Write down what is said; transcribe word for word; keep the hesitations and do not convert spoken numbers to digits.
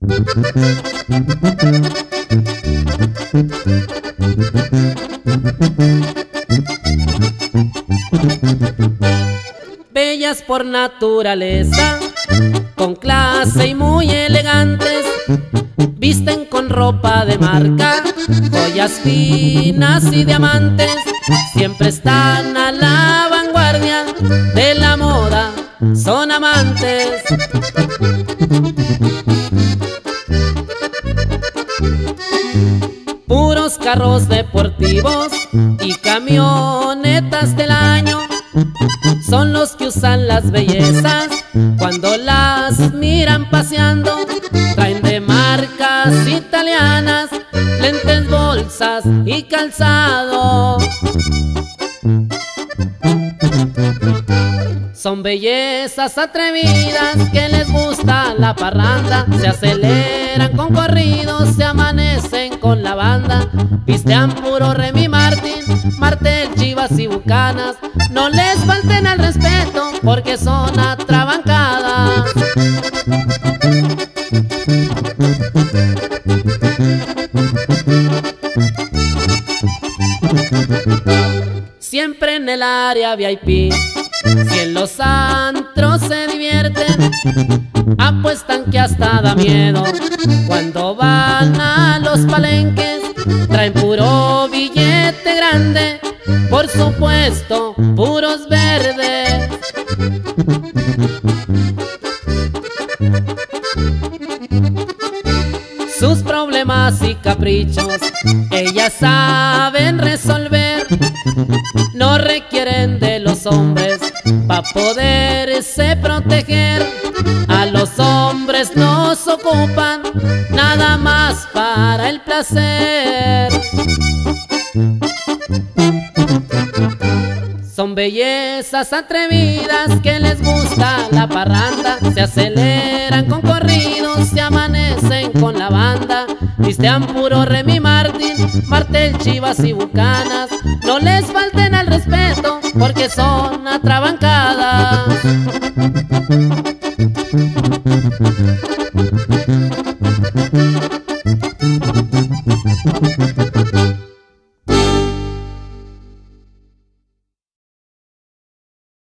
Bellas por naturaleza, con clase y muy elegantes, visten con ropa de marca, joyas finas y diamantes. Siempre están a la vanguardia de la moda, son amantes. Puros carros deportivos y camionetas del año son los que usan las bellezas cuando las miran paseando. Traen de marcas italianas lentes, bolsas y calzado. Son bellezas atrevidas que les gusta la parranda. Se aceleran con corridos, se amanecen con la banda. Pistean puro Remy Martin, Martel, Chivas y Bucanas. No les falten al respeto porque son atrabancadas. Siempre en el área V I P, si en los antros se divierten, apuestan que hasta da miedo cuando van a los palenques. Traen puro billete grande, por supuesto, puros verdes. Sus problemas y caprichos ellas saben resolver. No requieren de los hombres pa' poderse proteger. A los hombres nos ocupan nada más para el placer. Son bellezas atrevidas que les gusta la parranda. Se aceleran con corridos, se amanecen con la banda. Pistean puro Remy Martin, Martel, Chivas y Bucanas. No les falten al respeto porque son atrabancadas.